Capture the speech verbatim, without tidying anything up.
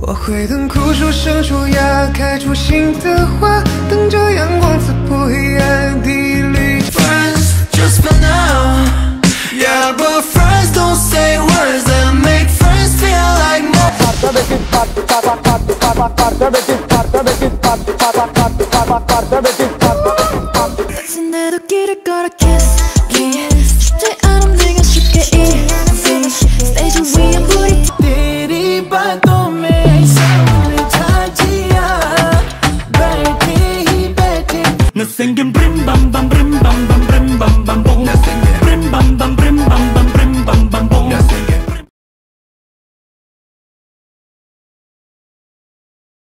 我会等枯树生出芽，开出新的花，等着阳光刺破黑暗地里。Friends, just for now, yeah, but friends don't say words that make friends feel like more. Parte